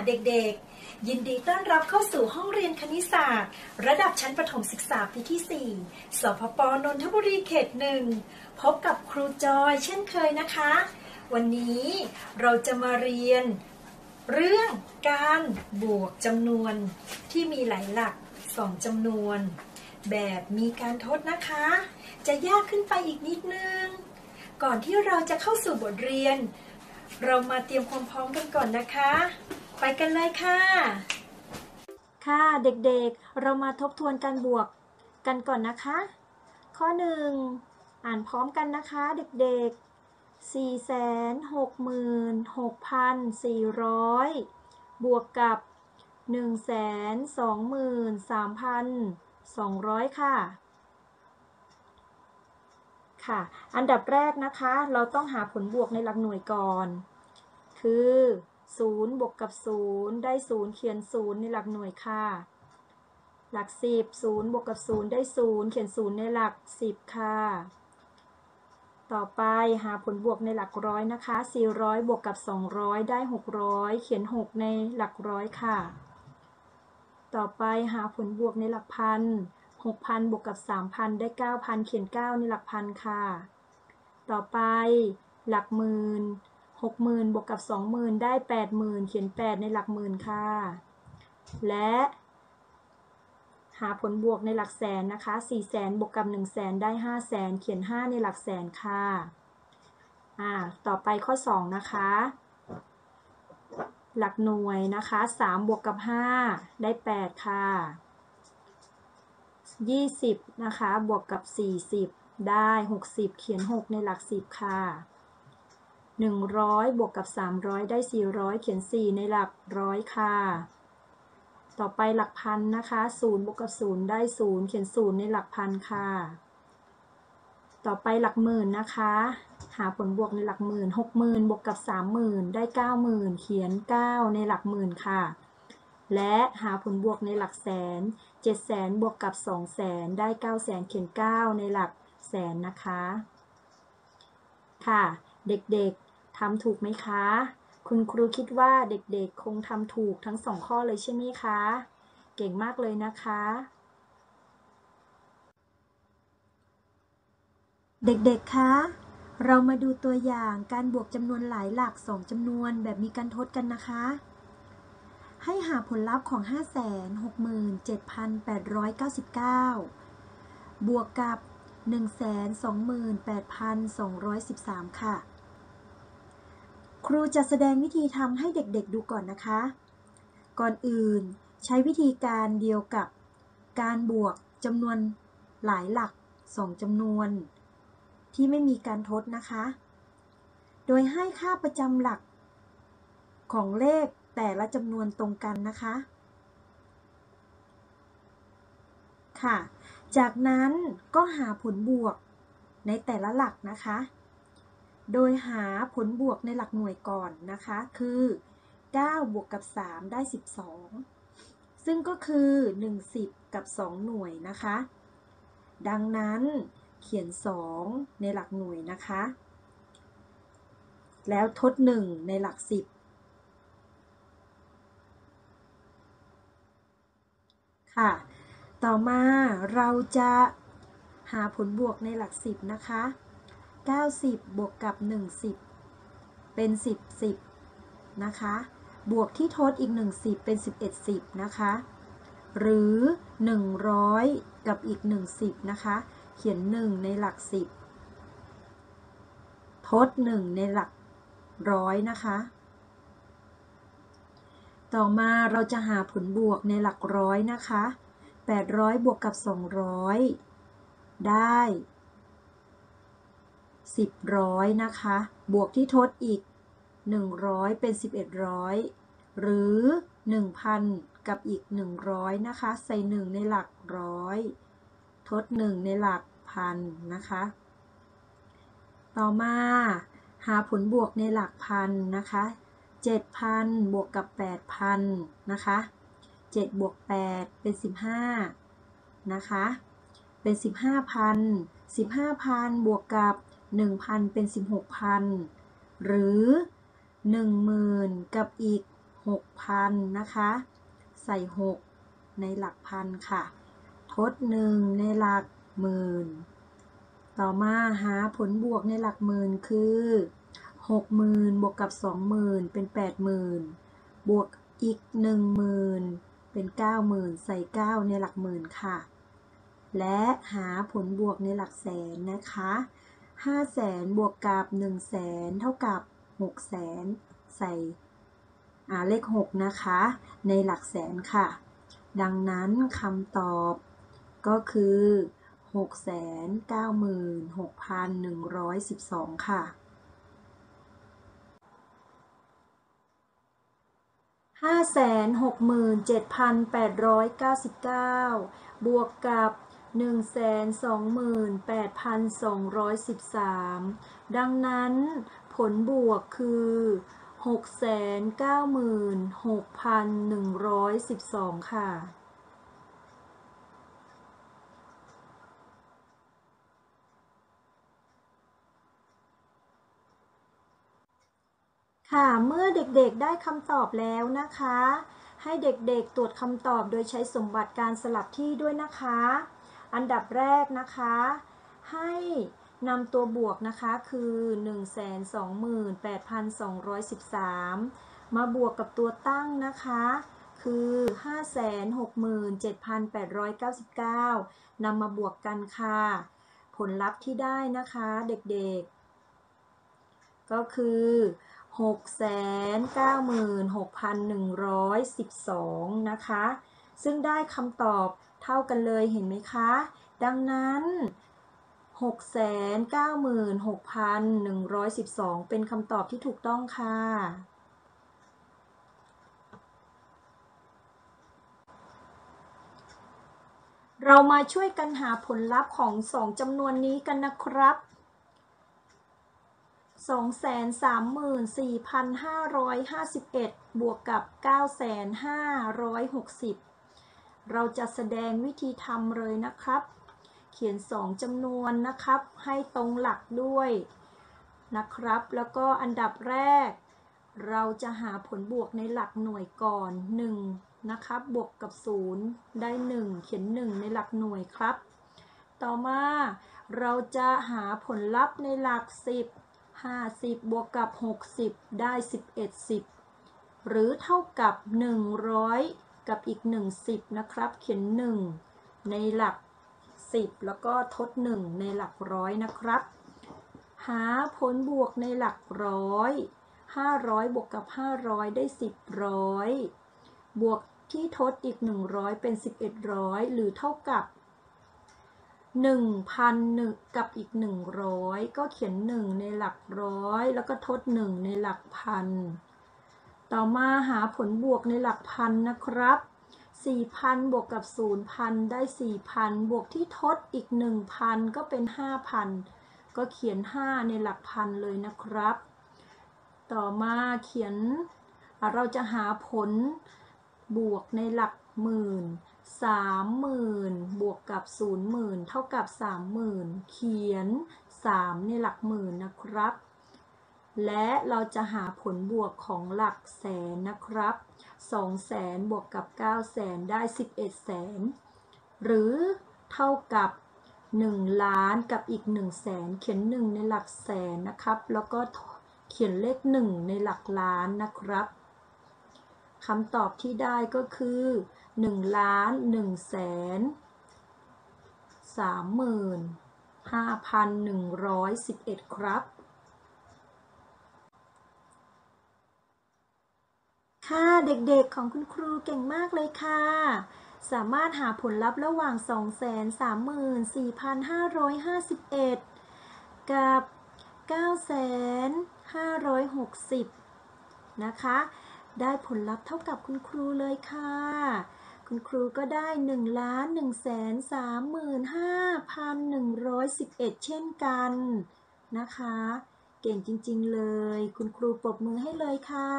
เด็กๆยินดีต้อนรับเข้าสู่ห้องเรียนคณิตศาสตร์ระดับชั้นประถมศึกษาปีที่ 4 สพป.นนทบุรีเขต 1 พบกับครูจอยเช่นเคยนะคะวันนี้เราจะมาเรียนเรื่องการบวกจำนวนที่มีหลายหลัก2จำนวนแบบมีการทดนะคะจะยากขึ้นไปอีกนิดนึงก่อนที่เราจะเข้าสู่บทเรียนเรามาเตรียมความพร้อมกันก่อนนะคะไปกันเลยค่ะค่ะเด็กๆเรามาทบทวนการบวกกันก่อนนะคะข้อ 1อ่านพร้อมกันนะคะเด็กๆ466,400 บวกกับ123,200 ค่ะอันดับแรกนะคะเราต้องหาผลบวกในหลักหน่วยก่อนคือ0บวกกับ0ได้0เขียน0ในหลักหน่วยค่ะหลัก10 0บวกกับ0ได้0เขียน0ในหลัก10ค่ะต่อไปหาผลบวกในหลักร้อยนะคะ400บวกกับ200ได้600เขียน6ในหลักร้อยค่ะต่อไปหาผลบวกในหลักพัน6,000บวกกับ3,000ได้9,000เขียน9ในหลักพันค่ะต่อไปหลักหมื่น60,000บวกกับ20,000ได้80,000เขียน8ในหลักหมื่นค่ะและหาผลบวกในหลักแสนนะคะ400,000บวกกับ100,000ได้500,000เขียน5ในหลักแสนค่ะต่อไปข้อ2นะคะหลักหน่วยนะคะ3บวกกับ5ได้8ค่ะ20นะคะบวกกับ40ได้60เขียน6ในหลัก10ค่ะ100บวกกับ300ได้400เขียน4ในหลักร้อยค่ะต่อไปหลักพันนะคะ0บวกกับ0ได้0เขียน0ในหลักพันค่ะต่อไปหลักหมื่นนะคะหาผลบวกในหลักหมื่น60,000บวกกับ30,000ได้90,000เขียน9ในหลักหมื่นค่ะและหาผลบวกในหลักแสน700,000บวกกับ200,000ได้900,000เขียน9ในหลักแสนนะคะค่ะเด็กๆทำถูกไหมคะคุณครูคิดว่าเด็กๆคงทำถูกทั้ง2ข้อเลยใช่ไหมคะเก่งมากเลยนะคะเด็กๆคะเรามาดูตัวอย่างการบวกจำนวนหลายหลัก2จำนวนแบบมีการทดกันนะคะให้หาผลลัพธ์ของ 567,899 บวกกับ 128,213 ค่ะครูจะแสดงวิธีทำให้เด็กๆดูก่อนนะคะก่อนอื่นใช้วิธีการเดียวกับการบวกจำนวนหลายหลัก2จำนวนที่ไม่มีการทดนะคะโดยให้ค่าประจำหลักของเลขแต่ละจำนวนตรงกันนะคะค่ะจากนั้นก็หาผลบวกในแต่ละหลักนะคะโดยหาผลบวกในหลักหน่วยก่อนนะคะคือ9บวกกับ3ได้12ซึ่งก็คือ1 10กับ2หน่วยนะคะดังนั้นเขียน2ในหลักหน่วยนะคะแล้วทด1ในหลัก10ค่ะต่อมาเราจะหาผลบวกในหลัก10นะคะ90บวกกับ10เป็น10นะคะบวกที่ทดอีก10เป็น11นะคะหรือ100กับอีก10นะคะเขียน1ในหลัก10ทด1ในหลักร้อยนะคะต่อมาเราจะหาผลบวกในหลักร้อยนะคะ800บวกกับ200ได้10นะคะบวกที่ทดอีก100เป็น1100หรือ 1,000 กับอีก100นะคะใส่1ในหลักร้อยทด1ในหลักพันนะคะต่อมาหาผลบวกในหลักพันนะคะ7,000บวกกับ8,000นะคะ7บวก8เป็น15นะคะเป็น15,000บวกกับ1,000เป็น16,000หรือ10,000กับอีก 6,000นะคะใส่6ในหลักพันค่ะทด1ในหลักหมื่นต่อมาหาผลบวกในหลักหมื่นคือ60,000บวกกับ20,000เป็น80,000บวกอีก10,000เป็น90,000ใส่9ในหลักหมื่นค่ะและหาผลบวกในหลักแสนนะคะ500,000บวกกับ100,000เท่ากับ600,000ใส่เลข6นะคะในหลักแสนค่ะดังนั้นคำตอบก็คือ696,112ค่ะ567,899บวกกับ128,213ดังนั้นผลบวกคือ696,112ค่ะค่ะเมื่อเด็กๆได้คำตอบแล้วนะคะให้เด็กๆตรวจคำตอบโดยใช้สมบัติการสลับที่ด้วยนะคะอันดับแรกนะคะให้นำตัวบวกนะคะคือ 128,213 มาบวกกับตัวตั้งนะคะคือ 567,899 นำมาบวกกันค่ะผลลัพธ์ที่ได้นะคะเด็กๆก็คือ696,112นะคะซึ่งได้คำตอบเท่ากันเลยเห็นไหมคะดังนั้น696,112เป็นคำตอบที่ถูกต้องค่ะเรามาช่วยกันหาผลลัพธ์ของ2จำนวนนี้กันนะครับ234,551บวกกับ9,560เราจะแสดงวิธีทำเลยนะครับเขียน2จำนวนนะครับให้ตรงหลักด้วยนะครับแล้วก็อันดับแรกเราจะหาผลบวกในหลักหน่วยก่อน1นะครับบวกกับ0ได้1เขียน1ในหลักหน่วยครับต่อมาเราจะหาผลลัพธ์ในหลัก10 50บวกกับ60ได้11 10หรือเท่ากับ100กับอีก1 10นะครับเขียน1ในหลัก10แล้วก็ทด1ในหลักร้อยนะครับหาผลบวกในหลักร้อย500บวกกับ500ได้10บวกที่ทดอีก100เป็น1100หรือเท่ากับ1,001กับอีก100ก็เขียน1ในหลักร้อยแล้วก็ทด1ในหลักพันต่อมาหาผลบวกในหลักพันนะครับ4,000บวกกับ0,000ได้4,000บวกที่ทดอีก1,000ก็เป็น5,000ก็เขียน5ในหลักพันเลยนะครับต่อมาเขียนเราจะหาผลบวกในหลักหมื่น30,000บวกกับ0,000เท่ากับ30,000เขียน3ในหลักหมื่นนะครับและเราจะหาผลบวกของหลักแสนนะครับ200,000บวกกับ900,000ได้1100,000หรือเท่ากับ1ล้านกับอีก100,000เขียน1ในหลักแสนนะครับแล้วก็เขียนเลข1ในหลักล้านนะครับคำตอบที่ได้ก็คือ1,135,111ครับค่ะเด็กๆของคุณครูเก่งมากเลยค่ะสามารถหาผลลัพธ์ระหว่าง234,551กับ9,560นะคะได้ผลลัพธ์เท่ากับคุณครูเลยค่ะคุณครูก็ได้1,135,111เช่นกันนะคะเก่งจริงๆเลยคุณครูปรบมือให้เลยค่ะ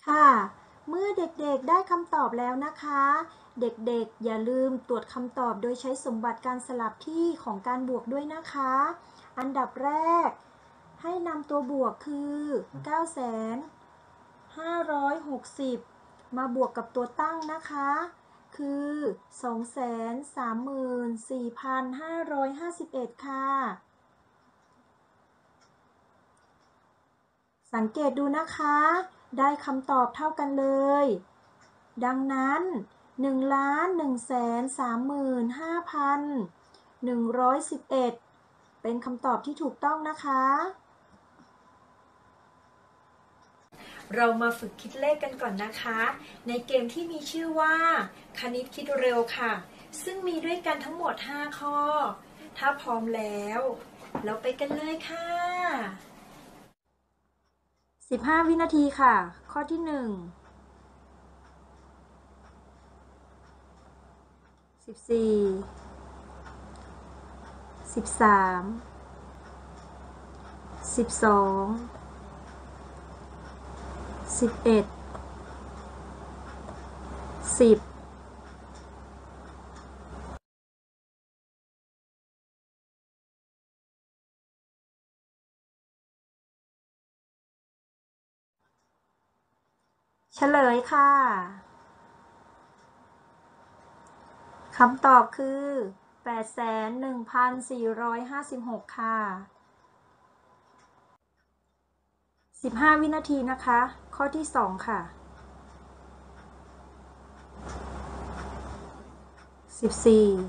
ค่ะ เมื่อเด็กๆได้คำตอบแล้วนะคะ เด็กๆอย่าลืมตรวจคำตอบโดยใช้สมบัติการสลับที่ของการบวกด้วยนะคะ อันดับแรกให้นำตัวบวกคือ 9,560 มาบวกกับตัวตั้งนะคะ คือ 234,551 ค่ะ สังเกตดูนะคะ ได้คำตอบเท่ากันเลย ดังนั้น 1,135,111 เป็นคำตอบที่ถูกต้องนะคะ เรามาฝึกคิดเลขกันก่อนนะคะ ในเกมที่มีชื่อว่าคณิตคิดเร็วค่ะ ซึ่งมีด้วยกันทั้งหมด 5 ข้อ ถ้าพร้อมแล้วเราไปกันเลยค่ะ 15 วินาทีค่ะ ข้อที่ 1 14 13 12 11 10 เฉลยค่ะคำตอบคือ 8,1,456 ค่ะ 15 วินาทีนะคะ ข้อที่ 2 ค่ะ 14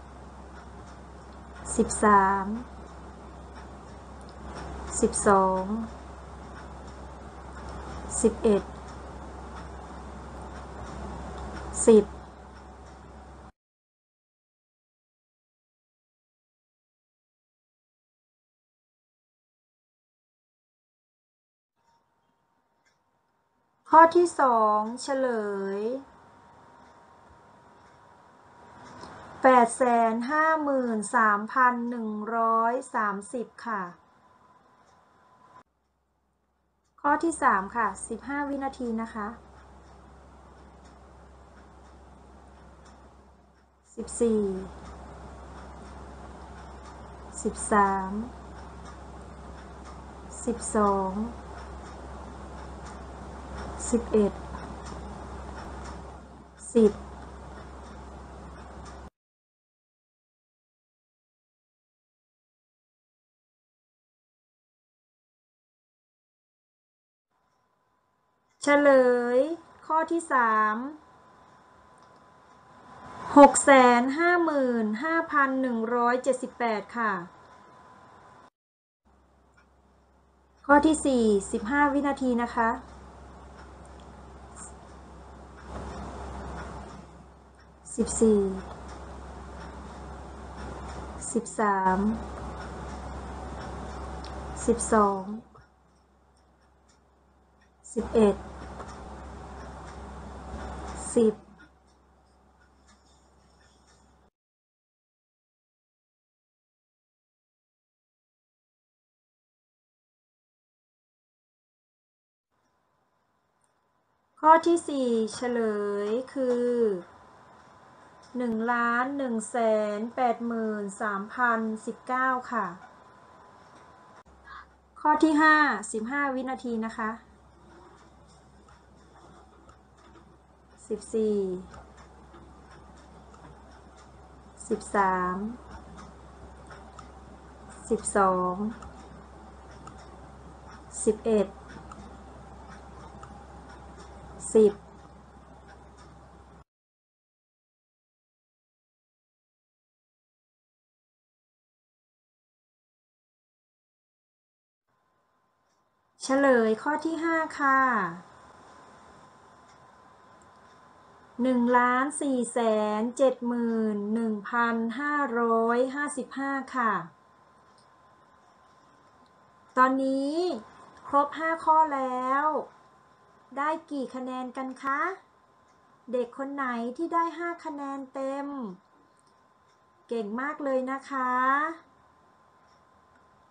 13 12 11 10 ข้อที่ 2 เฉลย 853,130 ค่ะ ข้อที่ 3 ค่ะ 15 วินาทีนะคะ 14 13 12 11 10 เฉลย ข้อที่ 3 655,178 ค่ะ ข้อที่ 4 15 วินาทีนะคะ 14 13 12 11 10 ข้อที่ 4 เฉลยคือ 1,183,019 ค่ะ ข้อที่ 5 15 วินาทีนะคะ 14 13 12 11 10 เฉลยข้อที่ 5 ค่ะ 1,471,555 ค่ะ ตอนนี้ครบ 5 ข้อแล้ว ได้กี่คะแนนกันคะ เด็กคนไหนที่ได้ 5 คะแนนเต็ม เก่งมากเลยนะคะ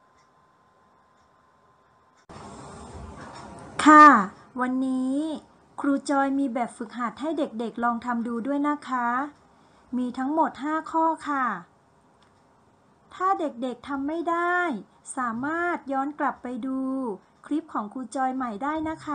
ค่ะ วันนี้ครูจอยมีแบบฝึกหัดให้เด็กๆลองทำดูด้วยนะคะ มีทั้งหมด 5 ข้อค่ะ ถ้าเด็กๆทำไม่ได้ สามารถย้อนกลับไปดูคลิปของครูจอยใหม่ได้นะคะ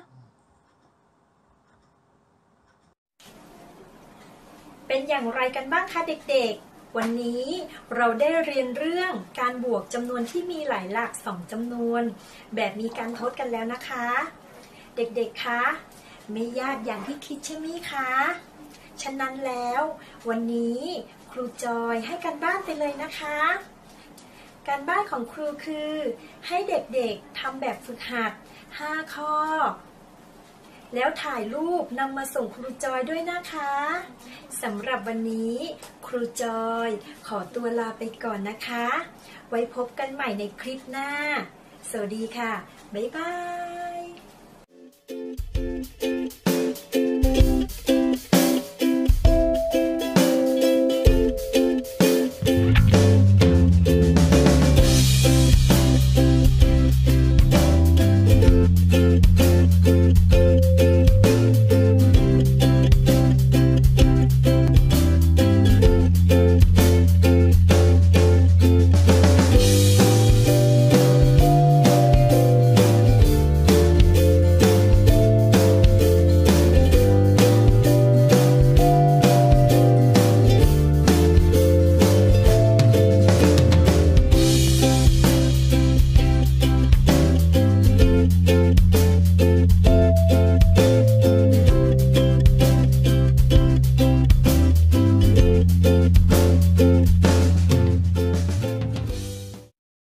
เป็นอย่างไรกันบ้างคะเด็กๆ วันนี้เราได้เรียนเรื่องการบวกจำนวนที่มีหลายหลัก2จำนวน แบบมีการทดกันแล้วนะคะ เด็กๆ คะไม่ยากอย่างที่คิดใช่ไหมคะ ฉะนั้นแล้ววันนี้ครูจอยให้การบ้านไปเลยนะคะ การบ้านของครูคือให้เด็กๆทำแบบฝึกหัด5 ข้อ แล้วถ่ายรูปนำมาส่งครูจอยด้วยนะคะสำหรับวันนี้ครูจอยขอตัวลาไปก่อนนะคะ ไว้พบกันใหม่ในคลิปหน้า สวัสดีค่ะ บ๊ายบาย